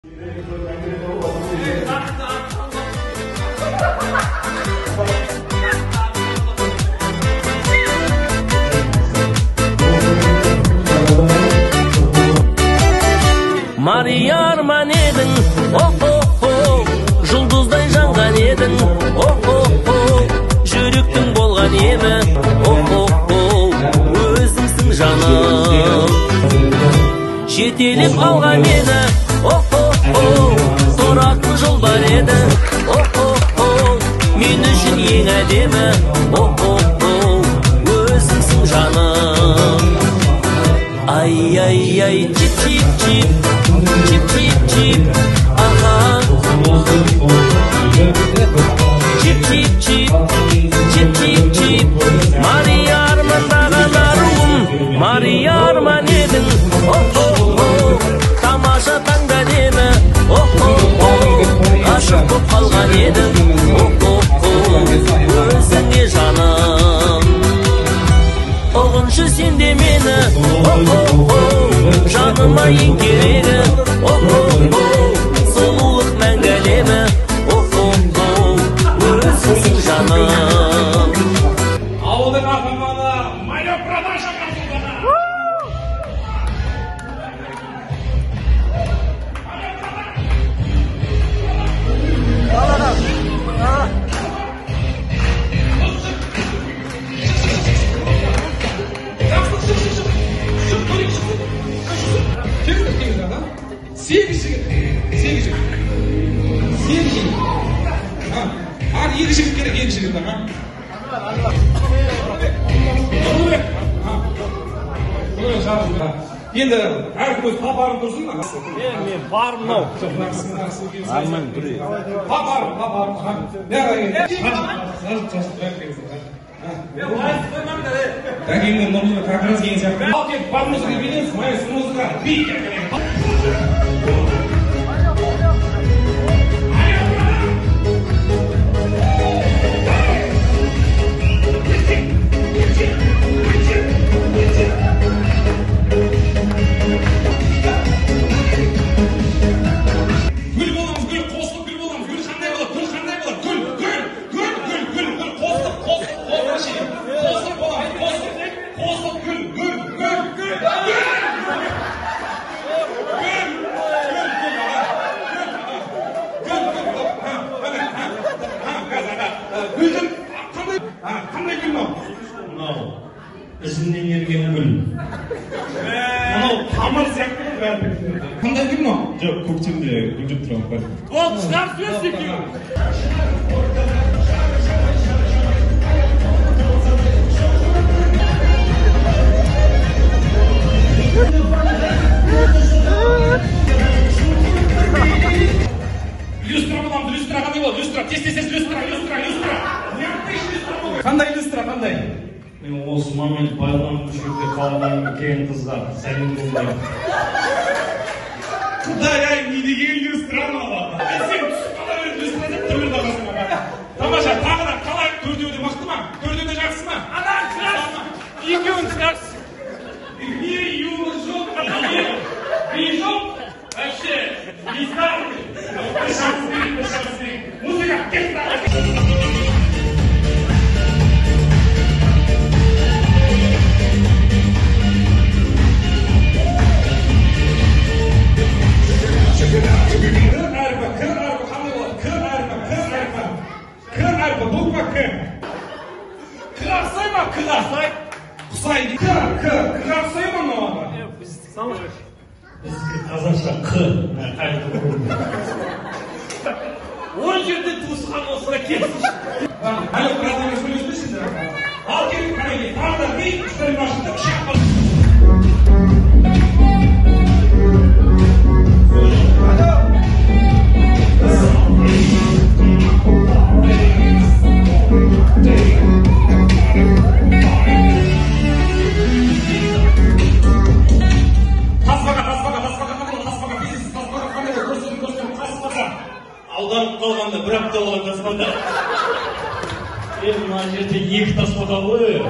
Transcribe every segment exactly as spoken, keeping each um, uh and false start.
Марияр едің, о-хо-хо, жұлдыздай жанған едің, о-хо-хо, жүректің болған емі, о-хо-хо, өзіңсің жаным. Жетелеп алған мені, о-хо-хо, соратын жол бар еді, о-хо-хо, мен үшін ең әдемі, о-хо-хо, өзіңсің жаным. Ай-яй-яй, чип-чип-чип, чип-чип-чип, аха. Чип-чип-чип, чип-чип-чип, Марияр мандаған аруым, Марияр едің, о-хо-хо, тамаша таңда демі, о-хо-хо, ғашық боп қалған едім, о-хо-хо, өзіңе жаным. Оғыншы сен де мені, о-хо-хо, жаныма ең керегі, о-хо-хо, сұлулық мәңгі әлемі, о-хо-хо, өзіңсің жаным. Ауылдың ақыманы майда продажа қасылдана. Сегіз жігіт, сегіз жігіт, сегіз жігіт. Ар, екі жігіт керек, екі жігіт. Енді әркім өз папарын тұрсын. Мен барым мынау. Арман түрі. Папарым, папарым. Жазып, жазып, Дәкеңнен нұрмызға как раз кейін сияқты. Ал кеп, бар музыка бейденіз, майы музыка бейт керек. Гүл боламыз, гүл қосылып гүл боламыз, гүл қандай болады, гүл қандай болады, гүл, гүл, гүл, гүл, гүл, гүл, қосылып, қосылып, қосылып, қосылып боламыз, қосылып, қосылып, гүл, гүл, гүл, гүл, гүл. Гүлдің қандай гүл мынау? Мынау ізімнен ерген гүл. Мынау тамыр сияқты ғой бәрі. Қандай гүл мынау? Жоқ, көктемде гүлдеп тұрған бар. Ол шығар сөз екен. Люстра боламыз, люстра қандай болады? Люстра, тез-тез люстра, люстра, люстра. Қандай люстра, қандай? Мен осы момент байланып жүргенде қаладан келген қыздар сәлем жолдаймын. Құдай ай, не деген люстра мынау? Сен түсіп қала беріп люстра деп түрмеде қаласың. Тамаша, тағы да қалай төртеуде мықты ма? Төртеуде жақсы ма? Ана, жақсы. Екеуін жақсы. Не, юлы жоқ, не, не жоқ. Вообще, не знаю. Bir şans verin, bir şans verin. Muzika, kes lan. Kır arpa, kır arpa, qanday bo'ladi? Kır arpa, kır arpa. Kır arpa, bukma kır. Kırarsoy mı? Kırarsoy. Qusay, kır, kır. Kırarsoy mı mı var? Yok, biz sağ Bizga қазақша q qayta ko'rinadi. on yerda tuqqan olsa ketdi. Hali bratanga so'zlashmisiz? Al kelib qaraylik. Taqdir bir ishlar boshida shaqqa. Алданып қалғанда бір апта болған таспада. Е, мына жерде екі таспада ғой.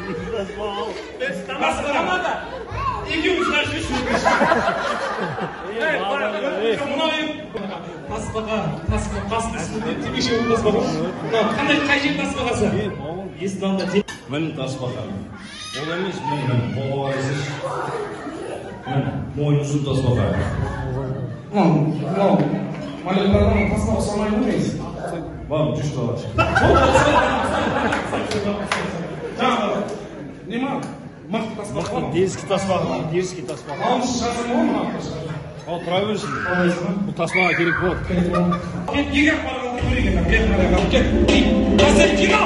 Таспада. Екеуміз қашып Тасбаға, тасбаға, қасының үстінде темеше ол тасбаға. Қандай қай жер тасбағасы? Исламда мін тасбаға. Ол емес мін, қолға барасыз. Мін, мойын ұзын тасбаға. Мынау, мынау, малюктардан тасбаға ұқсамайды ма дейсіз? Бар, жүз бала. Жаңағы, не ма? Мықты тасбаға ма? Дерзкий тасбаға, дерзкий тасбаға. Мынау шығасың ба ма? Ал тұра берсін. Бұл тасбаға керек болады. Кет, егер барғанда көреген, кет, қарайға, кет. Басып, кино!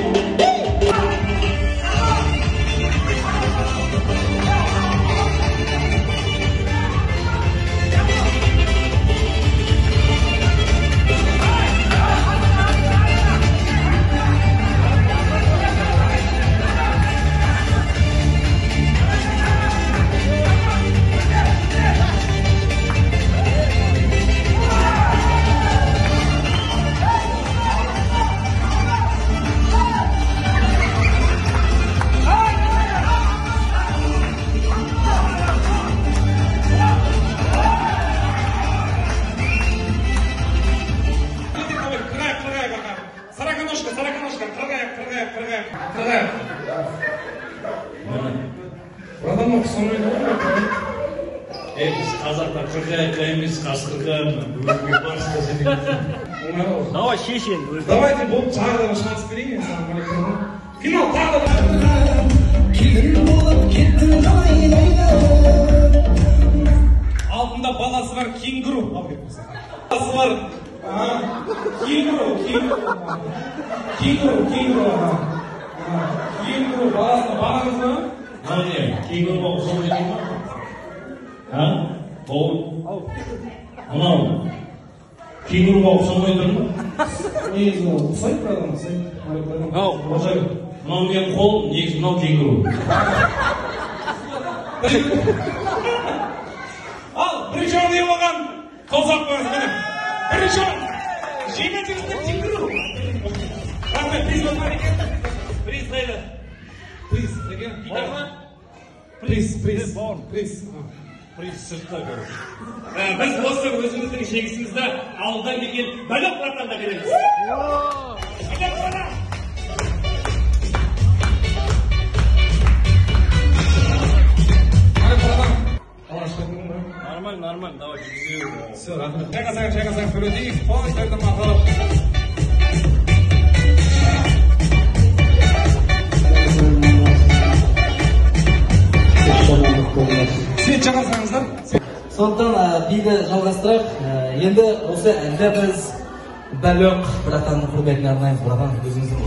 Братан, сонымен ғой? Е, біз қазақтар қырғайыққа емес, қасқырға, өзге барысқа сенеміз. Давай, шешен. Давайте, бұл жағыдағы шанс берейін, ассалаумағалейкум. Финал тағы да. Алдында баласы бар кенгуру. Баласы бар кенгуру, кенгуру. Кенгуру, кенгуру. Кенгуру, баласына бағаңыз ба? Міне, кенгуруға ұқсап жетейін ба? Ха? Ол? Мынау? Кенгуруға ұқсамай тұр ма? Негізі ол ұқсайды, братан, ұқсайды. Ау, ұқсайды. Мынау мен қол, негізі мынау кенгуру. Ал, бірінші орын ие болған қосақ қойыңыз міне. Бірінші орын. Жеңілдіңіздер кенгуру. Рахмет, приз бар екен. Приз қайда? Приз, деген гитара. Приз, приз, приз. Приз сыртта көріп. Біз осы өзіміздің шегісімізді ауылдан келген Бәлөқ братанға береміз. Бәлөқ братан! Нормально, нормально, давай, жүзеу. Все, рахмет. Шайқасаң, шайқасаң, көрейік. Полностью мақалып. Свет жағасаңыздар. Сондықтан биді жалғастырайық. Енді осы әнді біз Бәлөқ братанның құрметіне арнаймыз. Братан, өзіңіздің.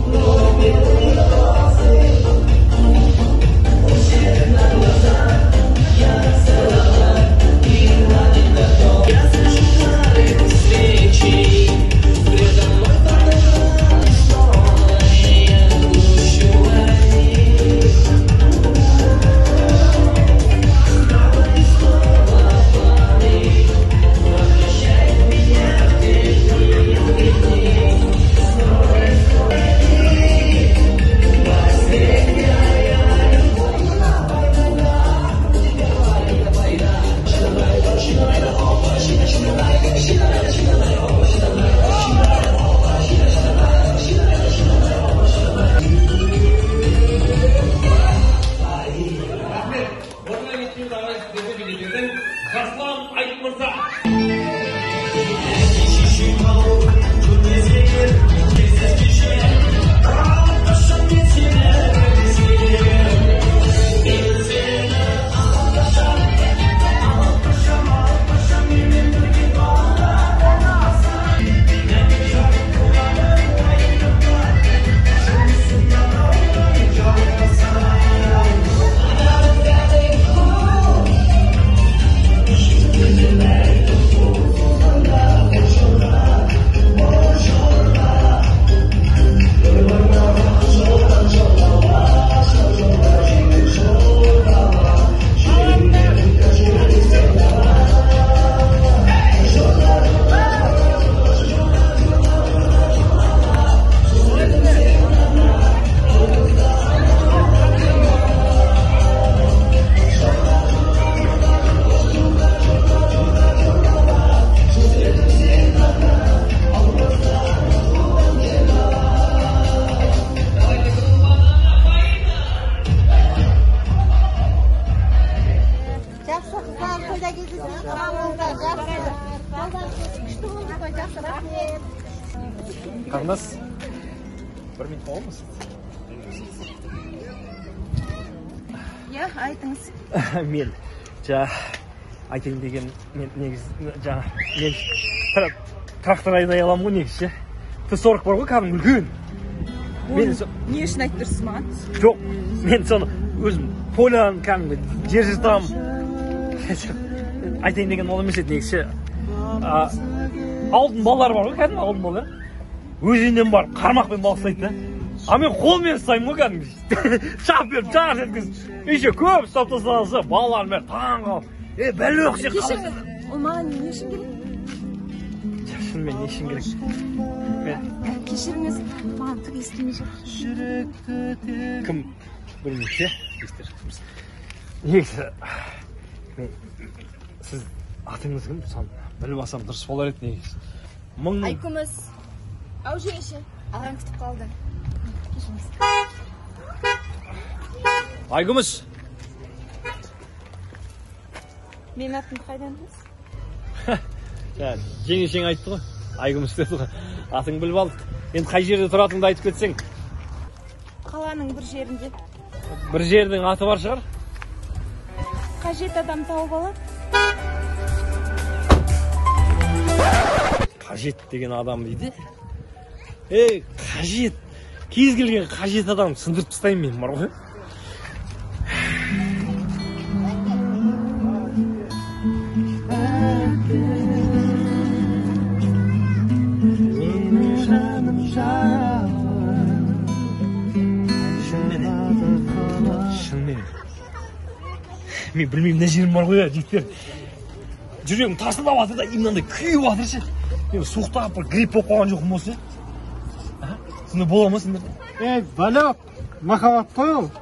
Қарындас, бір минут боламыз? Я, айтыңыз. Мен, жа, айтайын деген, мен негіз, жа, мен трактор айдай аламын ғой негіз, ше. Т сорок бар ғой, кәдімгі үлкен. Не үшін айтып тұрсыз маған? Жоқ, мен соны өзім полян кәдімгі жер жыртам. Айтайын деген ол емес еді негізі. Алдын балалар бар ғой, кәдімгі алдын балалар. Өзінен бар, қармақпен балықтайды да. А мен қолмен ұстаймын ғой кәдімгі. Шап беріп, жарыс еткіз. Еще көп ұстап тасталса, балалар мен таң қалып. Е, Бәлөқ сен қалай? Кешіріңіз, ол маған не үшін керек? Шынымен не үшін керек? Кешіріңіз, маған түк естілмей жатыр. Кім білмейді, ше? Негізі, сіз атыңыз кім? Соны біліп алсам дұрыс болар еді негізі. Айкүміс. Ау жеңеше, ағаң күтіп қалды. Кешіріңіз. Айкүміс. Мен атын қайдан білесіз? Жеңешең айтты ғой. Айкүміс деді ғой. Атың біліп алдық. Енді қай жерде тұратыңды айтып кетсең? Қаланың бір жерінде. Бір жердің аты бар шығар? Қажет адам тауып алады. Қажет деген адам дейді. Ей, қажет. Кез келген қажет адам сындырып тастаймын мен, бар ғой. Мен білмеймін, не жерім бар ғой, жігіттер. Жүрегім тасылдап жатыр да, имнандай күйіп жатыр ше. Мен суықтап бір грипп болып қалған жоқпын осы. Сонда бола ма сендер? Ей, Бәлөқ, махаббат қой ол.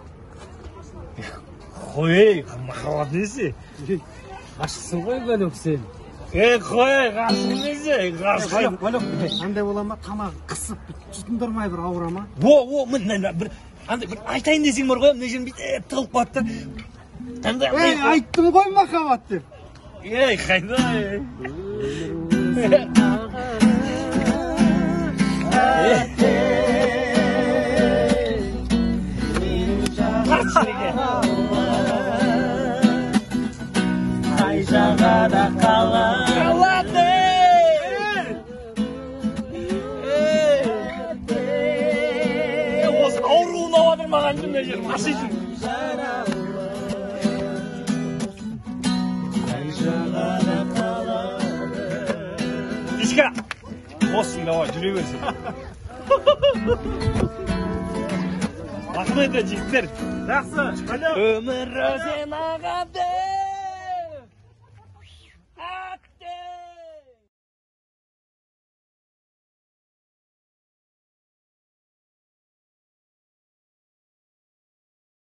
Қой, ей, махаббат несі? Ғашықсың ғой, Бәлөқ сен. Ей, қой, ғашық несі? Бәлөқ, Бәлөқ, андай бола ма, тамағы қысып, жұтындырмай бір ауыра ма? О, о, мен бір айтайын десең бар ғой, мына жерім бүйтіп тығылып қалды. Ей, айттым ғой махаббат деп. Ей, қайда, ей. Қай жағада қалады. Осы ауруын ауадыр маған жүмде жерім, ашитын. Дишка! Боссың давай, жүре берсін. Рахмет, жігіттер. Жақсы, өмір өзен ағады.